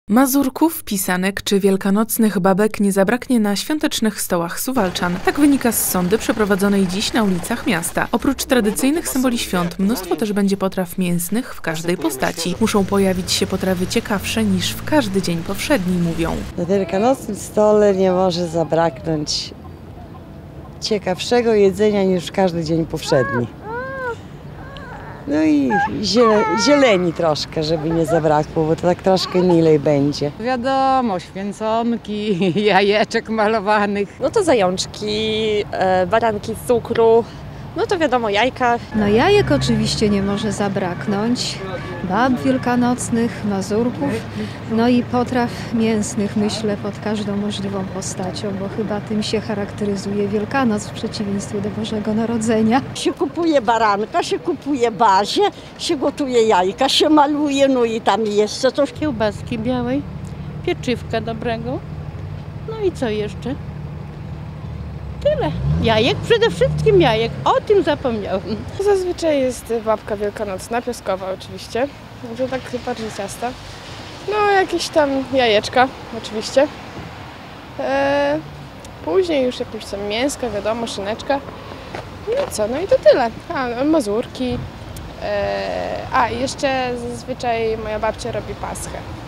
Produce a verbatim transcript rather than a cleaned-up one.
Mazurków, pisanek czy wielkanocnych babek nie zabraknie na świątecznych stołach Suwałczan. Tak wynika z sondy przeprowadzonej dziś na ulicach miasta. Oprócz tradycyjnych symboli świąt, mnóstwo też będzie potraw mięsnych w każdej postaci. Muszą pojawić się potrawy ciekawsze niż w każdy dzień powszedni, mówią. Na wielkanocnym stole nie może zabraknąć ciekawszego jedzenia niż w każdy dzień powszedni. No i ziele, zieleni troszkę, żeby nie zabrakło, bo to tak troszkę milej będzie. Wiadomo, święconki, jajeczek malowanych. No to zajączki, e, baranki z cukru, no to wiadomo jajka. No jajek oczywiście nie może zabraknąć, bab wielkanocnych, mazurków, no i potraw mięsnych, myślę, pod każdą możliwą postacią, bo chyba tym się charakteryzuje Wielkanoc w przeciwieństwie do Bożego Narodzenia. Się kupuje baranka, się kupuje bazie, się gotuje jajka, się maluje, no i tam jeszcze coś. Kiełbaski białej, pieczywka dobrego, no i co jeszcze? Tyle. Jajek, przede wszystkim jajek. O tym zapomniałem. Zazwyczaj jest babka wielkanocna, piaskowa oczywiście. To tak bardziej ciasta. No jakieś tam jajeczka oczywiście. Eee, później już jakieś tam mięska, wiadomo, szyneczka. No i co? No i to tyle. A, no, mazurki. Eee, a jeszcze zazwyczaj moja babcia robi paschę.